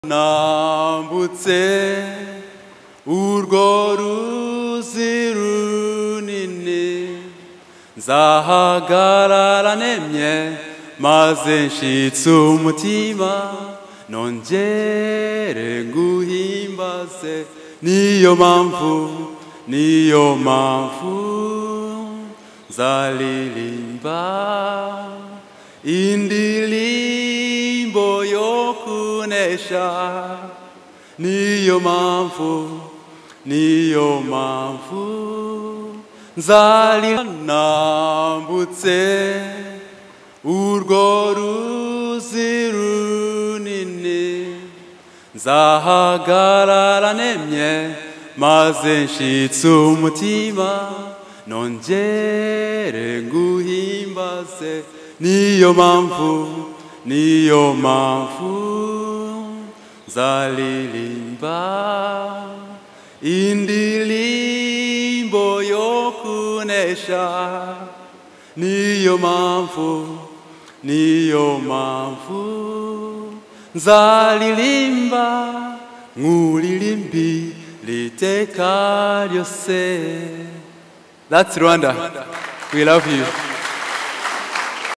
nambutse urwo ruzi runini nzahagarara nemye maze nshitse umutima nongere nguhimbaze niyo mpamvu nzaririmba indirimbo yo kunesha niyo mpamvu nzaririmba nambutse urwo ruzi runini nzahagarara nemye maze nshitse umutima nongere nguhimbaze niyo mpamvu nzaririmba indirimbo yo kunesha niyo mpamvu nzaririmba nk'uririmbi liteka ryose. That's Rwanda. We love you.